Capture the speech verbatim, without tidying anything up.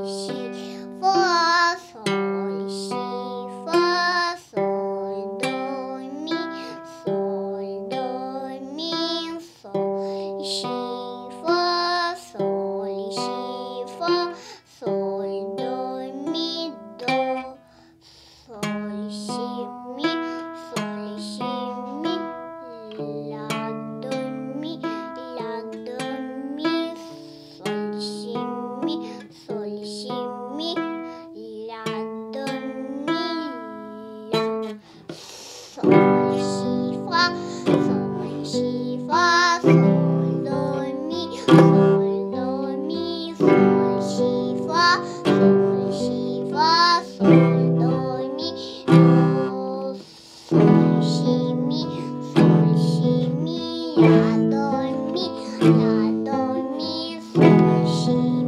si, fa, sol, si, fa, sol, do, mi, sol, do, mi, sol, si, fa, sol, si, fa, sol, do, mi, do, sol, si, mi, sol, si, mi, la, do, mi, la, do, mi, sol, si, mi, sol, si, mi, la, do, mi, la, sol, si, fa, sol, si, fa, sol, do, mi, sol, do, mi, sol, si, fa, sol, si, fa, sol, do, mi, do, sol, si, mi, sol, si, mi, la, do, mi, la, do, mi, sol, si,